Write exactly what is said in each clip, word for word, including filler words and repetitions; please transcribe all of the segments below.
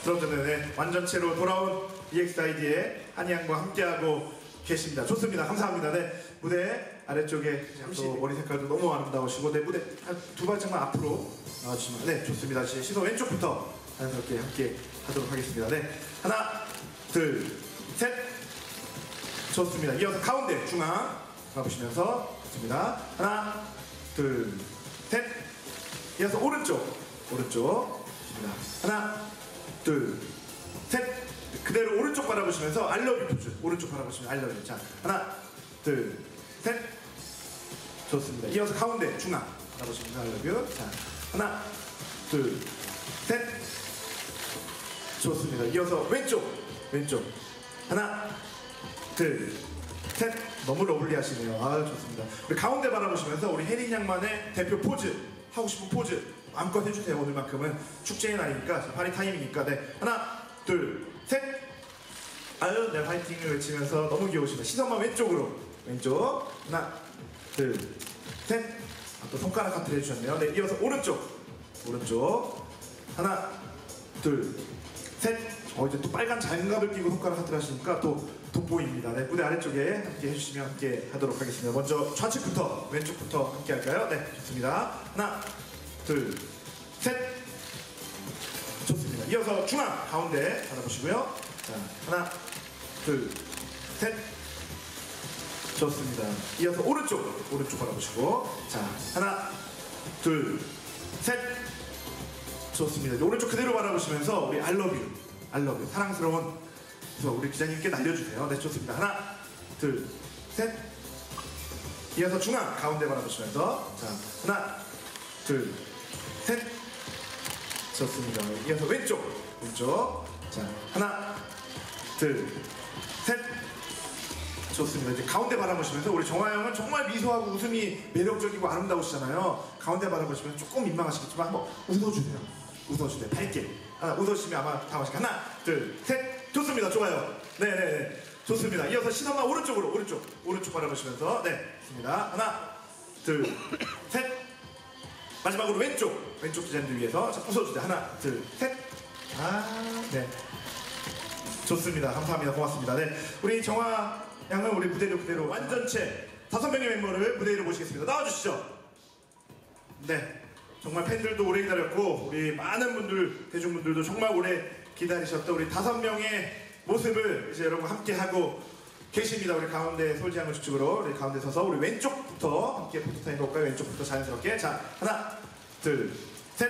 들어주는 네, 완전체로 돌아온 이엑스아이디의 한이양과 함께하고 계십니다. 좋습니다. 감사합니다. 네, 무대 아래쪽에 또 머리 색깔도 너무 아름다우시고 네, 무대 한 두 발짝만 앞으로 나와주시면 네, 좋습니다. 시선 왼쪽부터 자연스럽게 함께 하도록 하겠습니다. 네, 하나, 둘, 셋. 좋습니다. 이어서 가운데 중앙 가보시면서 좋습니다. 하나, 둘, 셋. 이어서 오른쪽 오른쪽 좋습니다. 하나, 둘, 셋. 그대로 오른쪽 바라보시면서 알러뷰 포즈. 오른쪽 바라보시면 알러뷰. 자, 하나, 둘, 셋. 좋습니다. 이어서 가운데 중앙 바라보시면서 알러뷰. 자, 하나, 둘, 셋. 좋습니다. 이어서 왼쪽 왼쪽 하나, 둘, 셋. 너무 러블리하시네요. 아, 좋습니다. 우리 가운데 바라보시면서 우리 혜린 양만의 대표 포즈, 하고 싶은 포즈 마음껏 해주세요. 오늘만큼은 축제의 날이니까, 파리 타임이니까. 네, 하나, 둘, 셋. 아유, 네, 화이팅을 외치면서 너무 귀여우시네. 시선만 왼쪽으로. 왼쪽. 하나, 둘, 셋. 아, 또 손가락 하트를 해주셨네요. 네, 이어서 오른쪽. 오른쪽. 하나, 둘, 셋. 어, 이제 또 빨간 장갑을 끼고 손가락 하트를 하시니까 또 돋보입니다. 네, 무대 아래쪽에 함께 해주시면 함께 하도록 하겠습니다. 먼저 좌측부터, 왼쪽부터 함께 할까요? 네, 좋습니다. 하나, 둘, 셋. 좋습니다. 이어서 중앙, 가운데 받아보시고요. 자, 하나, 둘, 셋. 좋습니다. 이어서 오른쪽, 오른쪽 바라보시고. 자, 하나, 둘, 셋. 좋습니다. 오른쪽 그대로 바라보시면서 우리 알러뷰, 알러뷰, 사랑스러운 그래서 우리 기자님께 날려주세요. 네, 좋습니다. 하나, 둘, 셋. 이어서 중앙, 가운데 바라보시면서. 자, 하나, 둘, 셋. 좋습니다. 이어서 왼쪽, 왼쪽. 자, 하나, 둘, 셋. 좋습니다. 이제 가운데 바라보시면서 우리 정화영은 정말 미소하고 웃음이 매력적이고 아름다우시잖아요. 가운데 바라보시면 조금 민망하시겠지만 한번 웃어주세요. 웃어주세요. 밝게. 하나, 웃어주시면 아마 다 마시게. 하나, 둘, 셋. 좋습니다. 좋아요. 네네네. 좋습니다. 이어서 시선만 오른쪽으로, 오른쪽. 오른쪽 바라보시면서. 네. 좋습니다. 하나, 둘, 셋. 마지막으로 왼쪽. 왼쪽 기자님들 위해서. 자, 웃어주세요. 하나, 둘, 셋. 아, 네. 좋습니다. 감사합니다. 고맙습니다. 네. 우리 정화 양은 우리 무대로 그대로 완전체 다섯 명의 멤버를 무대 위로 모시겠습니다. 나와주시죠. 네. 정말 팬들도 오래 기다렸고 우리 많은 분들, 대중분들도 정말 오래 기다리셨던 우리 다섯 명의 모습을 이제 여러분 함께 하고 계십니다. 우리 가운데 솔지양을 주축으로 우리 가운데 서서 우리 왼쪽부터 함께 포토타임 볼까요? 왼쪽부터 자연스럽게. 자, 하나, 둘, 셋.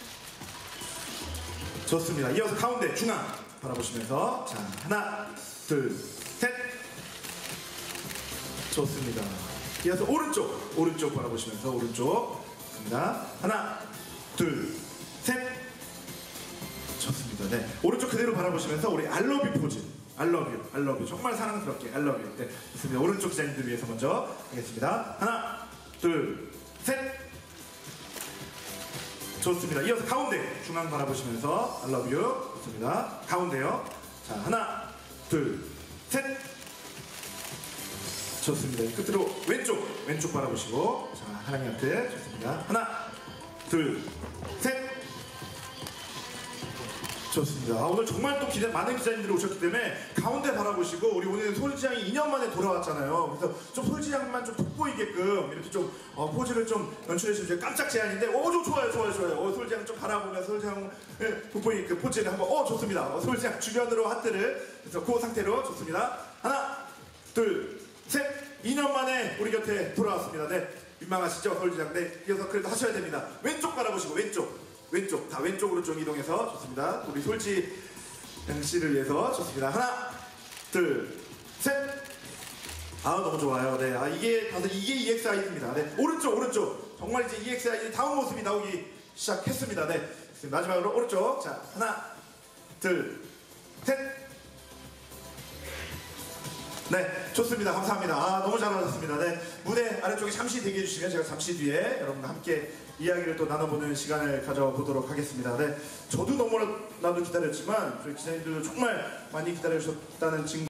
좋습니다. 이어서 가운데 중앙 바라보시면서. 자, 하나, 둘, 셋. 좋습니다. 이어서 오른쪽, 오른쪽 바라보시면서 오른쪽. 좋습니다. 하나, 둘, 셋. 좋습니다. 네. 오른쪽 그대로 바라보시면서 우리 알러뷰 포즈. 알러뷰, 알러뷰. 정말 사랑스럽게 알러뷰. 네. 좋습니다. 오른쪽 기자님들 위해서 먼저 하겠습니다. 하나, 둘, 셋. 좋습니다. 이어서 가운데 중앙 바라보시면서 알러뷰. 좋습니다. 가운데요. 자, 하나, 둘, 셋. 좋습니다. 끝으로 왼쪽, 왼쪽 바라보시고. 자, 하랑이한테. 좋습니다. 하나, 둘, 셋. 좋습니다. 아, 오늘 정말 또 기자, 많은 기자님들이 오셨기 때문에 가운데 바라보시고, 우리 오늘 솔지양이 이 년 만에 돌아왔잖아요. 그래서 좀 솔지양만 좀 돋보이게끔 이렇게 좀 어, 포즈를 좀 연출해주세요. 깜짝 제안인데, 오, 좀 좋아요, 좋아요, 좋아요. 어, 솔지양 좀 바라보면 솔지양 예, 돋보이게끔 포즈를 한번, 어, 좋습니다. 어, 솔지양 주변으로 하트를. 그래서 그 상태로 좋습니다. 하나, 둘, 셋. 이 년 만에 우리 곁에 돌아왔습니다. 네. 민망하시죠? 솔지양. 네. 이어서 그래도 하셔야 됩니다. 왼쪽 바라보시고, 왼쪽. 왼쪽. 다 왼쪽으로 좀 이동해서. 좋습니다. 우리 솔지 양씨를 위해서. 좋습니다. 하나, 둘, 셋. 아, 너무 좋아요. 네. 아, 이게, 다들 이게 이엑스아이디입니다. 네. 오른쪽, 오른쪽. 정말 이제 이엑스아이디 다음 모습이 나오기 시작했습니다. 네. 마지막으로 오른쪽. 자, 하나, 둘, 셋. 네, 좋습니다. 감사합니다. 아, 너무 잘하셨습니다. 네, 무대 아래쪽에 잠시 대기해 주시면 제가 잠시 뒤에 여러분과 함께 이야기를 또 나눠보는 시간을 가져보도록 하겠습니다. 네, 저도 너무나도 기다렸지만 저희 기자님들도 정말 많이 기다려주셨다는 증거